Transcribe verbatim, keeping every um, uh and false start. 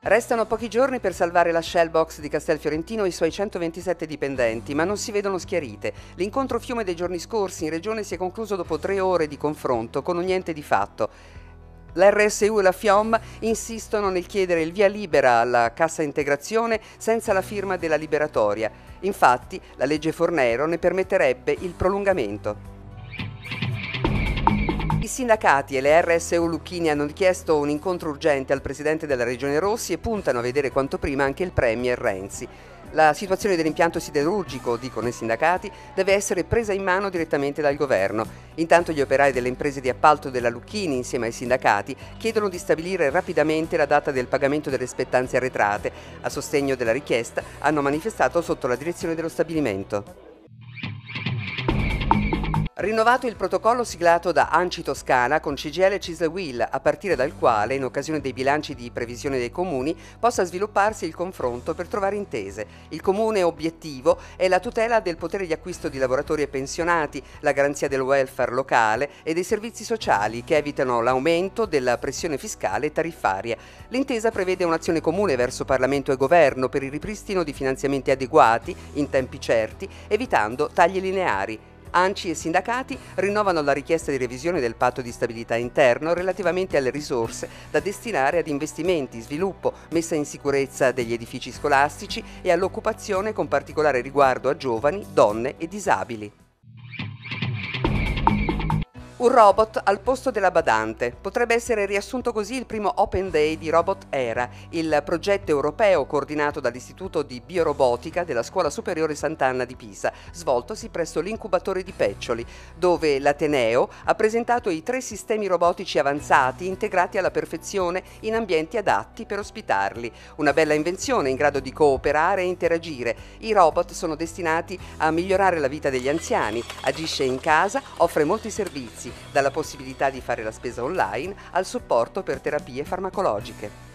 Restano pochi giorni per salvare la Shellbox di Castelfiorentino e i suoi centoventisette dipendenti, ma non si vedono schiarite. L'incontro fiume dei giorni scorsi in regione si è concluso dopo tre ore di confronto con un niente di fatto. L'R S U e la FIOM insistono nel chiedere il via libera alla cassa integrazione senza la firma della liberatoria. Infatti, la legge Fornero ne permetterebbe il prolungamento. I sindacati e le R S U Lucchini hanno chiesto un incontro urgente al presidente della Regione Rossi e puntano a vedere quanto prima anche il premier Renzi. La situazione dell'impianto siderurgico, dicono i sindacati, deve essere presa in mano direttamente dal governo. Intanto gli operai delle imprese di appalto della Lucchini, insieme ai sindacati, chiedono di stabilire rapidamente la data del pagamento delle spettanze arretrate. A sostegno della richiesta hanno manifestato sotto la direzione dello stabilimento. Rinnovato il protocollo siglato da ANCI Toscana con C G I L e CISL-UIL, a partire dal quale, in occasione dei bilanci di previsione dei comuni, possa svilupparsi il confronto per trovare intese. Il comune obiettivo è la tutela del potere di acquisto di lavoratori e pensionati, la garanzia del welfare locale e dei servizi sociali che evitano l'aumento della pressione fiscale e tariffaria. L'intesa prevede un'azione comune verso Parlamento e Governo per il ripristino di finanziamenti adeguati, in tempi certi, evitando tagli lineari. ANCI e sindacati rinnovano la richiesta di revisione del patto di stabilità interno relativamente alle risorse da destinare ad investimenti, sviluppo, messa in sicurezza degli edifici scolastici e all'occupazione con particolare riguardo a giovani, donne e disabili. Un robot al posto della badante. Potrebbe essere riassunto così il primo Open Day di Robot Era, il progetto europeo coordinato dall'Istituto di Biorobotica della Scuola Superiore Sant'Anna di Pisa, svoltosi presso l'incubatore di Peccioli, dove l'Ateneo ha presentato i tre sistemi robotici avanzati integrati alla perfezione in ambienti adatti per ospitarli. Una bella invenzione in grado di cooperare e interagire. I robot sono destinati a migliorare la vita degli anziani, agisce in casa, offre molti servizi, dalla possibilità di fare la spesa online al supporto per terapie farmacologiche.